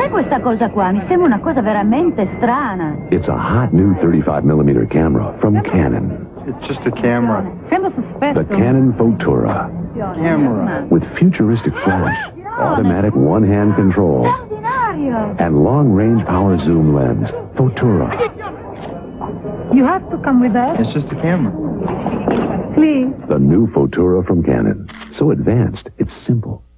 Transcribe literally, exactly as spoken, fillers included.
Cos'è questa cosa qua? Mi sembra una cosa veramente strana. It's a hot new thirty-five millimeter camera from Canon. It's just a camera. Sembra sospetto. The Canon Fotura. Camera. With futuristic flash, automatic one-hand control, and long-range power zoom lens. Fotura. You have to come with us. It's just a camera. Please. The new Fotura from Canon. So advanced, it's simple.